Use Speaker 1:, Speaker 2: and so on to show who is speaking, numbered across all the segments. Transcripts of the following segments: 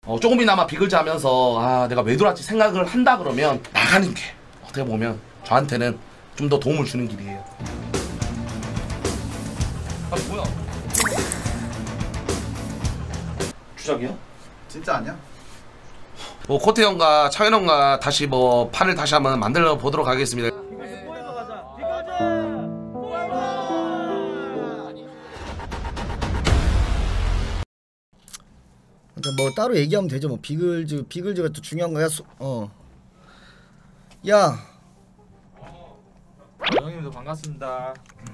Speaker 1: 조금이나마 비글즈하면서 아 내가 왜 들어왔지 생각을 한다 그러면 나가는 게 어떻게 보면 저한테는 좀 더 도움을 주는 길이에요. 아 뭐야? 주작이야?
Speaker 2: 진짜 아니야?
Speaker 1: 코태 형과 차현 형과 다시 판을 다시 한번 만들어 보도록 하겠습니다.
Speaker 3: 뭐 따로 얘기하면 되죠. 뭐 비글즈가 또 중요한 거야. 야.
Speaker 4: 형님도 반갑습니다.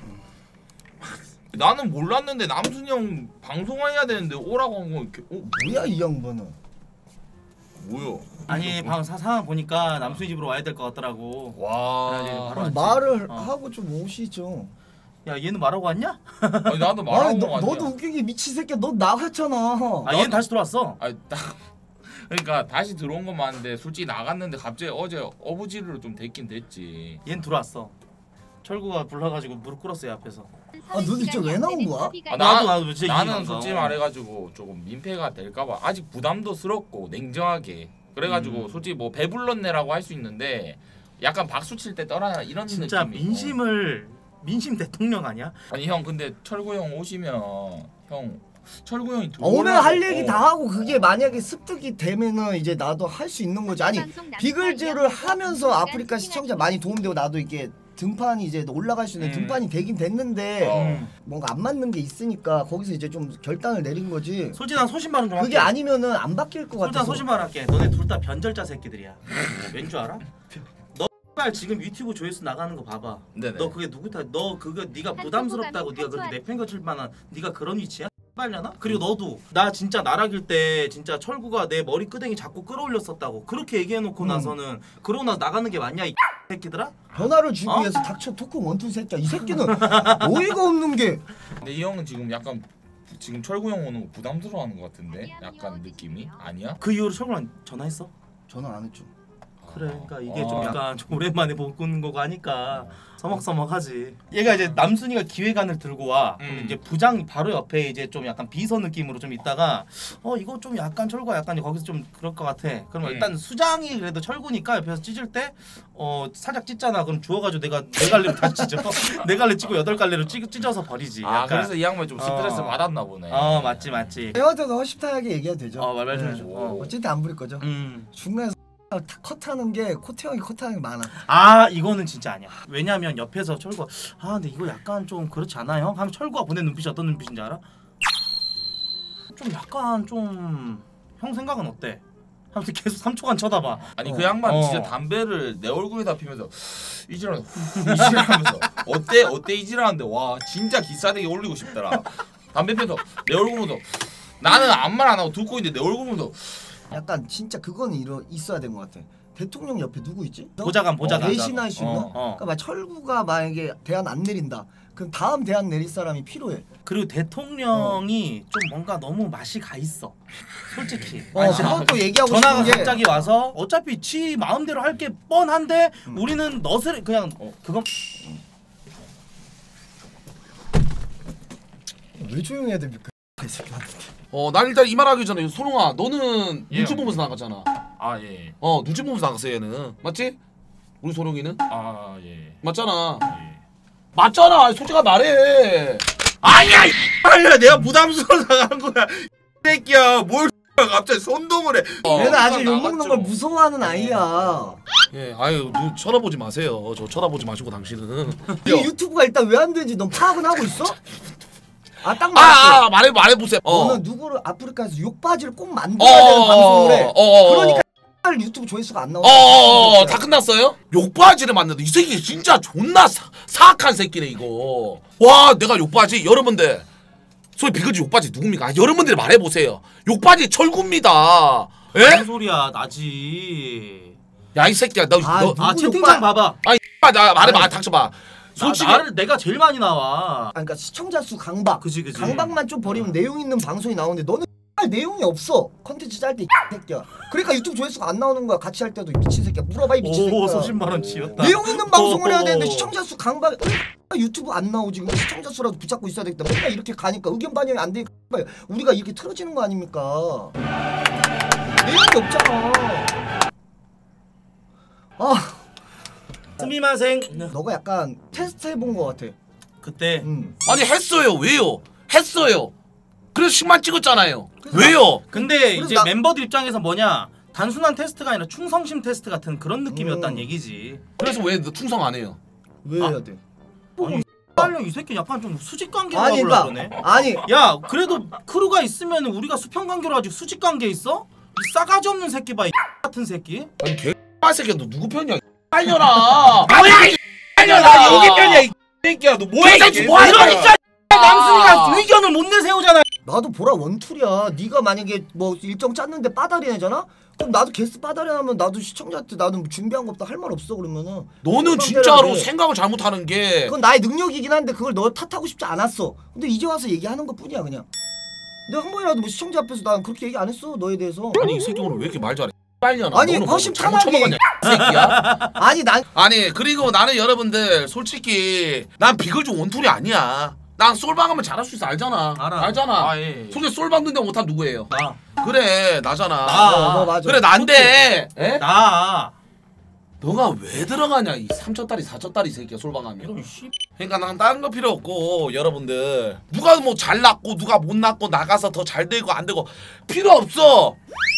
Speaker 4: 나는 몰랐는데 남순이 형 방송해야 되는데 오라고 한 거 이렇게
Speaker 3: 뭐야 이 양반은?
Speaker 4: 뭐요?
Speaker 5: 아니 방금 상황 보니까 남순이 집으로 와야 될 것 같더라고.
Speaker 4: 와.
Speaker 5: 바로
Speaker 3: 말을 하고 좀 오시죠.
Speaker 5: 야 얘는 말하고 왔냐?
Speaker 4: 아니 나도 말하고 왔냐?
Speaker 3: 너도 웃기게 미친 새끼야. 너 나갔잖아.
Speaker 5: 아 얘는 다시 들어왔어.
Speaker 4: 아니 그러니까 다시 들어온 건 맞는데 솔직히 나갔는데 갑자기 어제 어부지리로 좀 됐긴 됐지.
Speaker 5: 얘는 들어왔어. 철구가 불러가지고 무릎 꿇었어 얘 앞에서.
Speaker 3: 너 진짜 왜 나온 거야?
Speaker 5: 나도 진짜
Speaker 4: 나는 솔직히 말해가지고 조금 민폐가 될까봐 아직 부담도스럽고 냉정하게 그래가지고 솔직히 뭐 배불렀네라고 할 수 있는데 약간 박수 칠 때 떠나 이런
Speaker 5: 진짜
Speaker 4: 느낌이
Speaker 5: 민심 대통령 아니야?
Speaker 4: 아니 형 근데 철구 형 오시면 형 철구 형이
Speaker 3: 오늘 할 얘기 다 하고 그게 만약에 습득이 되면은 이제 나도 할 수 있는 거지. 아니 비글즈를 하면서 아프리카 시청자 많이 도움되고 나도 이게 등판이 이제 올라갈 수 있는 등판이 되긴 됐는데 뭔가 안 맞는 게 있으니까 거기서 이제 좀 결단을 내린 거지.
Speaker 5: 솔직히 난 소신발언 좀 할게.
Speaker 3: 그게 아니면은 안 바뀔 것 같아서.
Speaker 5: 소신발언 할게. 너네 둘 다 변절자 새끼들이야. 왠 줄 알아? 너 지금 유튜브 조회수 나가는 거 봐봐.
Speaker 4: 네네.
Speaker 5: 너 그게 누구 탓? 너 그거 네가 부담스럽다고 네가 그렇게 내팽겨칠 만한 네가 그런 위치야? 빨려나? 그리고 너도 나 진짜 나락일 때 진짜 철구가 내 머리 끄댕이 자꾸 끌어올렸었다고 그렇게 얘기해놓고 나서는 그러고 나서 나가는 게 맞냐 이 새끼들아?
Speaker 3: 변화를 주기 위해서 닥쳐 토크 원투 새끼야. 이 새끼는 어이가 없는 게.
Speaker 4: 근데 이 형은 지금 약간 지금 철구 형 오는 거 부담스러워하는 것 같은데 약간 느낌이 아니야?
Speaker 5: 그 이후로 철구랑 전화했어?
Speaker 3: 전화 안 했죠.
Speaker 5: 그래, 그러니까 이게 좀 약간 좀 오랜만에 보는 거고 하니까 서먹서먹하지. 얘가 이제 남순이가 기획안을 들고 와. 이제 부장 바로 옆에 이제 좀 약간 비서 느낌으로 좀 있다가 이거 좀 약간 철구가 약간 거기서 좀 그럴 것 같아. 그러면 일단 수장이 그래도 철구니까 옆에서 찢을 때 살짝 찢잖아. 그럼 주워가지고 내가 4갈래로 다시 찢어. 4갈래 찢고 8갈래로 찢어서 버리지.
Speaker 4: 아
Speaker 5: 약간.
Speaker 4: 그래서 이 양반이 좀 스트레스 받았나 보네.
Speaker 5: 맞지.
Speaker 3: 대화도 허심탄회하게 얘기해도 되죠.
Speaker 5: 말 좀 해줘.
Speaker 3: 어쨌든 안 부릴 거죠. 중간에서 컷하는 게 코트 형이 컷하는 게 많아.
Speaker 5: 이거는 진짜 아니야. 왜냐면 옆에서 철구가 근데 이거 약간 좀 그렇지 않아요? 하면 철구가 보낸 눈빛이 어떤 눈빛인지 알아? 좀 약간 좀 형 생각은 어때? 하면서 계속 3초간 쳐다봐.
Speaker 4: 아니 그 양반 진짜 담배를 내 얼굴에다 피면서 이지랄하면서 어때 이지랄하는데 와 진짜 기싸대기 올리고 싶더라. 담배 피면서 내 얼굴 보면서 나는 아무 말 안 하고 듣고 있는데 내 얼굴 보면서
Speaker 3: 약간 진짜 그거는 있어야 된 것 같아. 대통령 옆에 누구 있지?
Speaker 5: 보좌관.
Speaker 3: 대신할 수 있는? 그러니까 막 철구가 만약에 대안 안 내린다. 그럼 다음 대안 내릴 사람이 필요해.
Speaker 5: 그리고 대통령이 좀 뭔가 너무 맛이 가 있어. 솔직히.
Speaker 3: 그것도 얘기하고
Speaker 5: 전화가
Speaker 3: 싶은 게
Speaker 5: 갑자기 와서 어차피 지 마음대로 할 게 뻔한데 우리는 너스레 그냥 그건
Speaker 3: 왜 조용해야 됩니까?
Speaker 1: 난 일단 이 말하기 전에 소룡아 너는 눈치 보면서 나갔잖아.
Speaker 4: 예.
Speaker 1: 눈치 보면서 나갔어 얘는. 맞지? 우리 소룡이는?
Speaker 4: 예.
Speaker 1: 맞잖아. 맞잖아. 솔직하게 말해.
Speaker 4: 아니야 내가 부담스러워서 나간 거야. 이 새끼야 뭘 갑자기 선동을 해.
Speaker 3: 얘는 아직 욕먹는 걸 무서워하는 아이야.
Speaker 1: 아유 쳐다보지 마세요. 저 쳐다보지 마시고 당신은.
Speaker 3: 이 유튜브가 일단 왜 안 되는지 넌 파악은 하고 있어? 딱 말할게.
Speaker 1: 말해보세요.
Speaker 3: 너는 누구를 아프리카에서 욕바지를 꼭 만들어야 되는 방송을 해. 그러니까 유튜브 조회수가 안 나와.
Speaker 1: 다 끝났어요? 욕바지를 만드는데 이 새끼 진짜 존나 사악한 새끼네 이거. 와 내가 욕바지 여러분들 소위 비글즈 욕바지 누굽니까? 여러분들이 말해보세요. 욕바지 철구입니다.
Speaker 5: 무슨 소리야 나지.
Speaker 1: 야 이 새끼야 너
Speaker 5: 채팅창 봐봐.
Speaker 1: 나 말해봐. 닥쳐봐.
Speaker 5: 솔직히 나를 내가 제일 많이 나와.
Speaker 3: 그러니까 시청자 수 강박.
Speaker 5: 그지.
Speaker 3: 강박만 좀 버리면 내용 있는 방송이 나오는데 너는 내용이 없어. 컨텐츠 짤 때 이 새끼야. 그러니까 유튜브 조회수가 안 나오는 거야. 같이 할 때도 미친 새끼야. 물어봐 이 미친 새끼야.
Speaker 5: 소신발언 지었다.
Speaker 3: 내용 있는 방송을 해야 되는데 시청자 수 강박. 유튜브 안 나오지. 시청자 수라도 붙잡고 있어야 되겠다. 맨날 이렇게 가니까 의견 반영이 안 되니까 우리가 이렇게 틀어지는 거 아닙니까? 수밖에 없잖아. 아,
Speaker 5: 스미마생.
Speaker 3: 너가 약간 테스트 해본 거 같아.
Speaker 5: 그때
Speaker 1: 아니 했어요. 왜요? 했어요. 그래서 10만 찍었잖아요.
Speaker 3: 그래서
Speaker 1: 왜요?
Speaker 5: 근데
Speaker 3: 그래서
Speaker 5: 이제 멤버들 입장에서 뭐냐 단순한 테스트가 아니라 충성심 테스트 같은 그런 느낌이었다는 얘기지.
Speaker 1: 그래서 왜 너 충성 안 해요?
Speaker 3: 왜 해야 돼?
Speaker 5: 아니 빨려 이 새끼 약간 좀 수직 관계로
Speaker 3: 아니,
Speaker 5: 하려고
Speaker 3: 그러니까,
Speaker 5: 그러네.
Speaker 3: 아니,
Speaker 5: 야 그래도 크루가 있으면 우리가 수평 관계로 하지 수직 관계 있어? 이 싸가지 없는 새끼 봐 이 같은 새끼.
Speaker 1: 아니 개새끼야 너 누구 편이야? 빨려라. 뭐야 이
Speaker 4: 나 여기 편이야 이 새끼야. 너 뭐야
Speaker 1: 새끼 뭐야?
Speaker 5: 그러니까 남순이가 의견을 못 내세우잖아.
Speaker 3: 나도 보라 원툴이야. 네가 만약에 뭐 일정 짰는데 빠다리 내잖아? 그럼 나도 게스트 빠다리 하면 나도 시청자한테 나는 준비한 거 없다 할 말 없어 그러면은.
Speaker 1: 너는 진짜로 생각을 잘못하는 게
Speaker 3: 그건 나의 능력이긴 한데 그걸 너 탓하고 싶지 않았어. 근데 이제 와서 얘기하는 것 뿐이야 그냥. 내가 한 번이라도 뭐 시청자 앞에서 난 그렇게 얘기 안 했어 너에 대해서.
Speaker 1: 아니 이 새끼 오늘 왜 이렇게 말 잘해? 빨려나.
Speaker 3: 아니,
Speaker 1: 너는
Speaker 3: 훨씬
Speaker 1: 뭐 잘못
Speaker 3: 편하게
Speaker 1: 처먹었냐 이 새끼야?
Speaker 3: 아니 난
Speaker 1: 아니 그리고 나는 여러분들 솔직히 난 비글즈 원툴이 아니야. 난 솔방 하면 잘할 수 있어 알잖아.
Speaker 5: 알아.
Speaker 1: 알잖아.
Speaker 4: 아, 예.
Speaker 1: 솔직히 솔방 등대 못한 누구예요?
Speaker 5: 나.
Speaker 1: 그래 나잖아.
Speaker 3: 너 맞아.
Speaker 1: 그래 난데. 에?
Speaker 5: 나.
Speaker 1: 너가 왜 들어가냐 이 3천짜리 4천짜리 새끼야 솔방하면.
Speaker 5: 이런 씨.
Speaker 1: 그러니까 난 다른 거 필요 없고 여러분들 누가 뭐 잘났고 누가 못 났고 나가서 더 잘 되고 안 되고 필요 없어.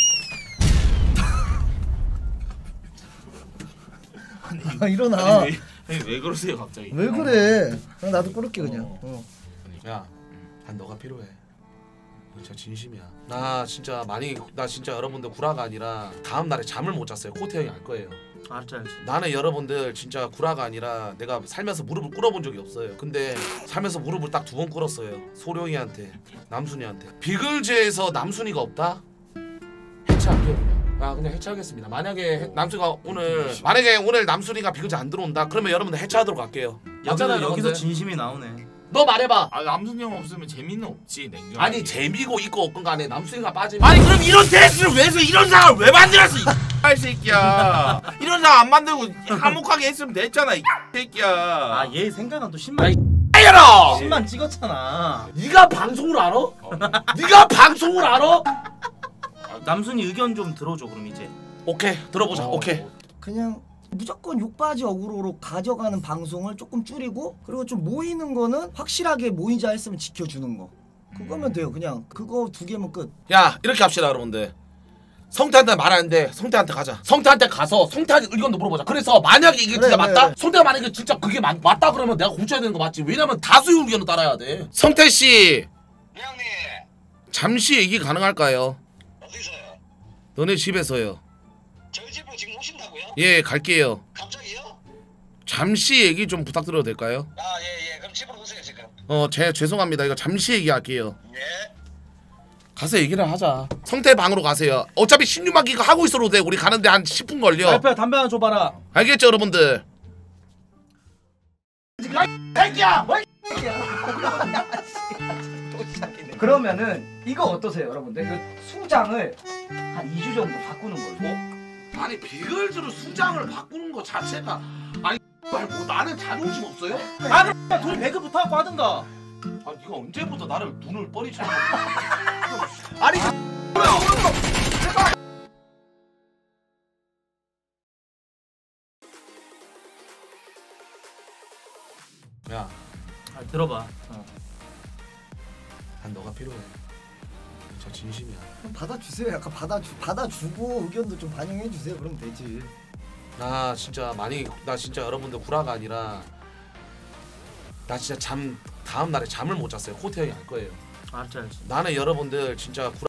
Speaker 3: 일어나.
Speaker 4: 아니, 왜 그러세요 갑자기?
Speaker 3: 왜 그래? 나도 그렇게 그냥.
Speaker 1: 야, 난 너가 필요해. 너 진짜 진심이야. 나 진짜 여러분들 구라가 아니라 다음 날에 잠을 못 잤어요. 코트 형이 알 거예요.
Speaker 5: 알지 알지.
Speaker 1: 나는 여러분들 진짜 구라가 아니라 내가 살면서 무릎을 꿇어본 적이 없어요. 근데 살면서 무릎을 딱 2번 꿇었어요. 소룡이한테, 남순이한테. 비글즈에서 남순이가 없다? 해체할게요 그냥. 아 그냥 해체하겠습니다. 만약에 남순이가 오늘 남순이가 비글즈 안 들어온다? 그러면 여러분들 해체하도록 할게요. 맞잖아
Speaker 5: 여기서
Speaker 1: 여러분들.
Speaker 5: 진심이 나오네.
Speaker 1: 너 말해봐.
Speaker 4: 아 남순이 형 없으면 재미는 없지 냉정.
Speaker 1: 아니 재미고 있고 없건 간에 남순이가 빠지면
Speaker 4: 아니 그럼 이런 테스트를 왜 해서 이런 상황을 왜 만들었어 이 새끼야. 이런 상황 안 만들고 화목하게 했으면 됐잖아 이 새끼야.
Speaker 5: 아 얘 생각은 또 10만
Speaker 1: 빨려라!
Speaker 5: 10만 찍었잖아.
Speaker 1: 네가 방송을 알아? 네가 방송을 알아?
Speaker 5: 남순이 의견 좀 들어줘 그럼 이제.
Speaker 1: 오케이 들어보자. 오케이.
Speaker 3: 그냥 무조건 욕바지 어그로로 가져가는 방송을 조금 줄이고 그리고 좀 모이는 거는 확실하게 모이자 했으면 지켜주는 거. 그거면 돼요. 그냥 그거 2개면 끝.
Speaker 1: 야 이렇게 합시다 여러분들. 성태한테 말하는데 성태한테 가자. 성태한테 가서 성태한테 의견도 물어보자. 그래서 만약에 이게
Speaker 3: 그래,
Speaker 1: 진짜
Speaker 3: 그래,
Speaker 1: 맞다?
Speaker 3: 그래.
Speaker 1: 성태가 만약에 진짜 그게 맞다 그러면 내가 고쳐야 되는 거 맞지? 왜냐면 다수의 의견을 따라야 돼. 성태씨
Speaker 2: 형님
Speaker 1: 잠시 얘기 가능할까요?
Speaker 2: 어디서요?
Speaker 1: 너네 집에서요.
Speaker 2: 저희 집으로 지금 오신다고요?
Speaker 1: 예 갈게요.
Speaker 2: 갑자기요?
Speaker 1: 잠시 얘기 좀 부탁드려도 될까요?
Speaker 2: 아 예예 그럼 집으로 오세요 지금.
Speaker 1: 죄송합니다. 이거 잠시 얘기할게요.
Speaker 2: 예.
Speaker 1: 가서 얘기를 하자. 성태 방으로 가세요. 어차피 16만 기가 하고 있어도 돼. 우리 가는데 한 10분 걸려.
Speaker 5: 알파야 담배 하나 줘봐라.
Speaker 1: 알겠죠 여러분들?
Speaker 3: 그러면은 이거 어떠세요, 여러분들? 그 수장을 한 2주 정도 바꾸는 걸로.
Speaker 1: 아니 비글즈로 수장을 바꾸는 거 자체가 아니 뭐 나는 자존심 없어요?
Speaker 5: 아 그럼 둘이 배그부터 하고 하든가.
Speaker 1: 아 네가 언제부터 나를 눈을 뻔히쳐?
Speaker 3: 아니
Speaker 1: 야,
Speaker 5: 들어봐.
Speaker 1: 난 너가 필요해. 저 진심이야.
Speaker 3: 그럼 받아주세요. 약간 받아주고 의견도 좀 반영해 주세요. 그럼 되지.
Speaker 1: 나 진짜 여러분들 구라가 아니라 나 진짜 다음 날에 잠을 못 잤어요. 코트 형이 알 거예요.
Speaker 5: 알지 알지.
Speaker 1: 나는 여러분들 진짜